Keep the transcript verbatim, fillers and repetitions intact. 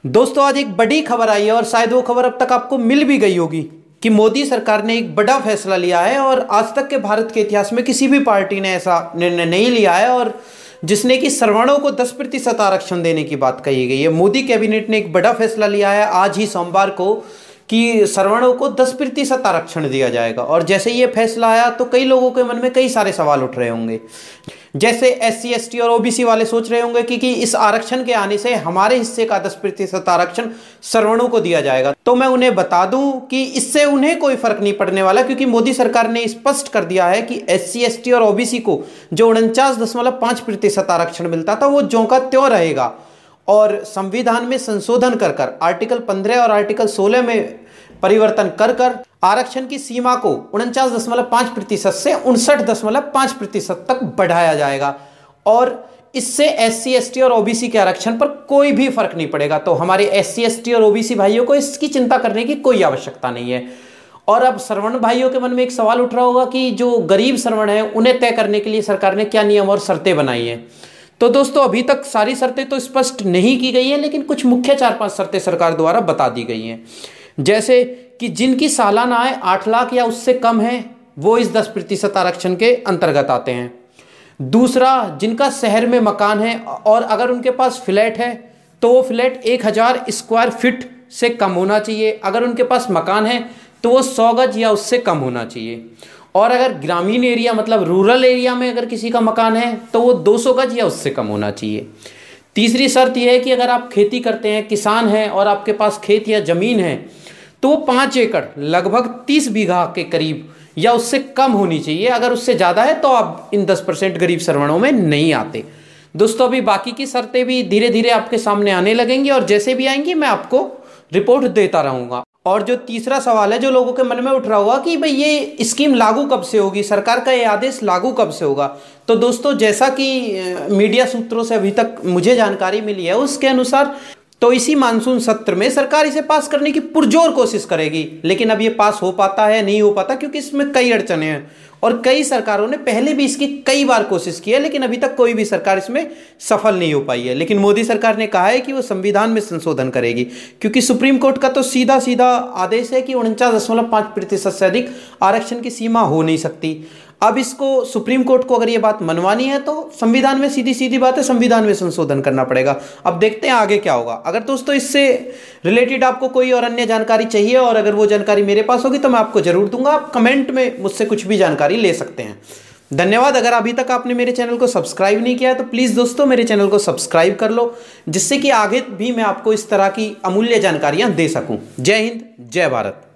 दोस्तों आज एक बड़ी खबर आई है और शायद वो खबर अब तक आपको मिल भी गई होगी कि मोदी सरकार ने एक बड़ा फैसला लिया है और आज तक के भारत के इतिहास में किसी भी पार्टी ने ऐसा निर्णय नहीं लिया है और जिसने कि सवर्णों को दस प्रतिशत आरक्षण देने की बात कही गई है। मोदी कैबिनेट ने एक बड़ा फैसला लिया है आज ही सोमवार को कि सवर्णों को दस प्रतिशत आरक्षण दिया जाएगा। और जैसे ये फैसला आया तो कई लोगों के मन में कई सारे सवाल उठ रहे होंगे। जैसे एस सी एस टी और ओ बी सी वाले सोच रहे होंगे कि, कि इस आरक्षण के आने से हमारे हिस्से का दस प्रतिशत आरक्षण सवर्णों को दिया जाएगा। तो मैं उन्हें बता दूं कि इससे उन्हें कोई फर्क नहीं पड़ने वाला, क्योंकि मोदी सरकार ने स्पष्ट कर दिया है कि एस सी एस टी और ओ बी सी को जो उनचास दशमलव पांच प्रतिशत आरक्षण मिलता था वो ज्यों का त्यों रहेगा। और संविधान में संशोधन कर कर आर्टिकल पंद्रह और आर्टिकल सोलह में परिवर्तन कर कर आरक्षण की सीमा को उनचास दशमलव पांच प्रतिशत से उनसठ दशमलव पांच प्रतिशत तक बढ़ाया जाएगा और इससे एस सी एस टी और ओ बी सी के आरक्षण पर कोई भी फर्क नहीं पड़ेगा। तो हमारे एस सी एस टी और ओ बी सी भाइयों को इसकी चिंता करने की कोई आवश्यकता नहीं है। और अब सवर्ण भाइयों के मन में एक सवाल उठ रहा होगा कि जो गरीब सवर्ण है उन्हें तय करने के लिए सरकार ने क्या नियम और शर्तें बनाई हैं। तो दोस्तों अभी तक सारी शर्तें तो स्पष्ट नहीं की गई हैं, लेकिन कुछ मुख्य चार पांच शर्तें सरकार द्वारा बता दी गई हैं। जैसे कि जिनकी सालाना आय आठ लाख या उससे कम है वो इस दस प्रतिशत आरक्षण के अंतर्गत आते हैं। दूसरा, जिनका शहर में मकान है और अगर उनके पास फ्लैट है तो वो फ्लैट एक हजार स्क्वायर फीट से कम होना चाहिए। अगर उनके पास मकान है तो वो सौ गज या उससे कम होना चाहिए। और अगर ग्रामीण एरिया मतलब रूरल एरिया में अगर किसी का मकान है तो वो दो सौ गज या उससे कम होना चाहिए। तीसरी शर्त यह है कि अगर आप खेती करते हैं, किसान हैं और आपके पास खेत या जमीन है तो वो पाँच एकड़ लगभग तीस बीघा के करीब या उससे कम होनी चाहिए। अगर उससे ज़्यादा है तो आप इन दस परसेंट गरीब सवर्णों में नहीं आते। दोस्तों अभी बाकी की शर्तें भी धीरे धीरे आपके सामने आने लगेंगी और जैसे भी आएंगी मैं आपको रिपोर्ट देता रहूँगा। और जो तीसरा सवाल है जो लोगों के मन में उठ रहा होगा कि भाई ये स्कीम लागू कब से होगी, सरकार का ये आदेश लागू कब से होगा। तो दोस्तों जैसा कि मीडिया सूत्रों से अभी तक मुझे जानकारी मिली है उसके अनुसार तो इसी मानसून सत्र में सरकार इसे पास करने की पुरजोर कोशिश करेगी। लेकिन अब ये पास हो पाता है नहीं हो पाता, क्योंकि इसमें कई अड़चने हैं और कई सरकारों ने पहले भी इसकी कई बार कोशिश की है, लेकिन अभी तक कोई भी सरकार इसमें सफल नहीं हो पाई है। लेकिन मोदी सरकार ने कहा है कि वो संविधान में संशोधन करेगी, क्योंकि सुप्रीम कोर्ट का तो सीधा सीधा आदेश है कि उनचास दशमलव पांच प्रतिशत से अधिक आरक्षण की सीमा हो नहीं सकती। अब इसको सुप्रीम कोर्ट को अगर ये बात मनवानी है तो संविधान में सीधी सीधी बात है, संविधान में संशोधन करना पड़ेगा। अब देखते हैं आगे क्या होगा। अगर दोस्तों इससे रिलेटेड आपको कोई और अन्य जानकारी चाहिए और अगर वो जानकारी मेरे पास होगी तो मैं आपको जरूर दूंगा। आप कमेंट में मुझसे कुछ भी जानकारी ले सकते हैं। धन्यवाद। अगर अभी तक आपने मेरे चैनल को सब्सक्राइब नहीं किया है तो प्लीज़ दोस्तों मेरे चैनल को सब्सक्राइब कर लो, जिससे कि आगे भी मैं आपको इस तरह की अमूल्य जानकारियां दे सकूं। जय हिंद, जय भारत।